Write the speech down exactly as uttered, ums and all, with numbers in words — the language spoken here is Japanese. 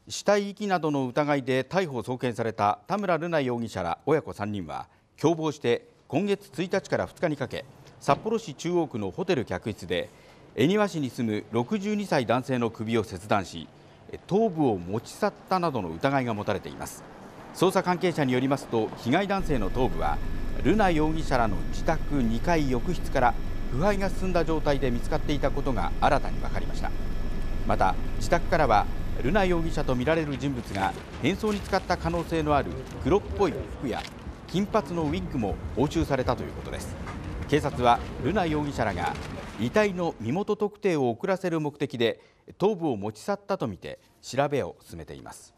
死体遺棄などの疑いで逮捕・送検された田村瑠奈容疑者ら親子さんにんは共謀して今月ついたちからふつかにかけ、札幌市中央区のホテル客室で恵庭市に住むろくじゅうにさい男性の首を切断し、頭部を持ち去ったなどの疑いが持たれています。捜査関係者によりますと、被害男性の頭部は瑠奈容疑者らの自宅にかい浴室から腐敗が進んだ状態で見つかっていたことが新たに分かりました。また自宅からは瑠奈容疑者とみられる人物が変装に使った可能性のある黒っぽい服や金髪のウィッグも押収されたということです。警察は瑠奈容疑者らが遺体の身元特定を遅らせる目的で頭部を持ち去ったとみて調べを進めています。